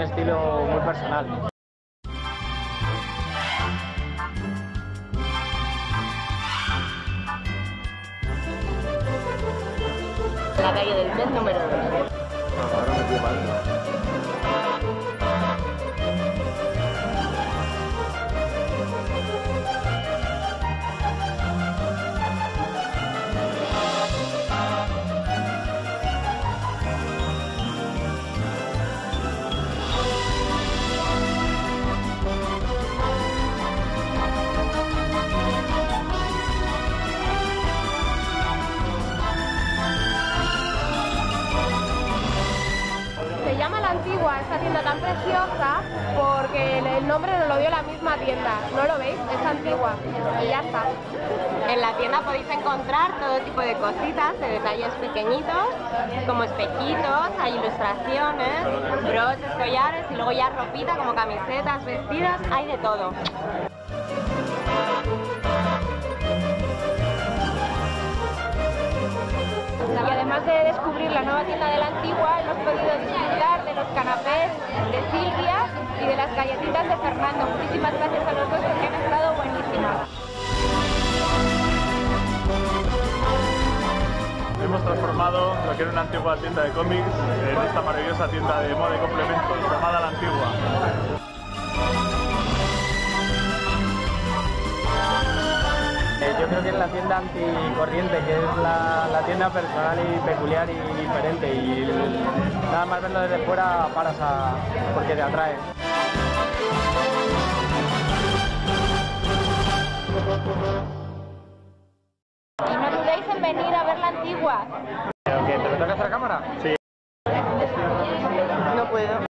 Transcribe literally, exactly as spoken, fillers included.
estilo muy personal. La calle del Pez número dos. Ahora me tío mal. Se llama La Antigua, esta tienda tan preciosa, porque el nombre nos lo dio la misma tienda. ¿No lo veis? Es antigua. Y ya está. En la tienda podéis encontrar todo tipo de cositas, de detalles pequeñitos, como espejitos, hay ilustraciones, broches, collares y luego ya ropita como camisetas, vestidos, hay de todo. Y además de descubrir la nueva tienda de La Antigua, hemos podido disfrutar de los canapés de Silvia y de las galletitas de Fernando. Muchísimas gracias a los dos porque han estado buenísimas. Hemos transformado lo que era una antigua tienda de cómics en esta maravillosa tienda de moda y complementos llamada La Antigua. Eh, yo creo que es la tienda anticorriente, que es la, la tienda personal y peculiar y diferente, y nada más verlo desde fuera paras a, porque te atrae. Y no dudéis en venir a ver La Antigua. ¿Pero que te lo tocas a la cámara? Sí. No puedo.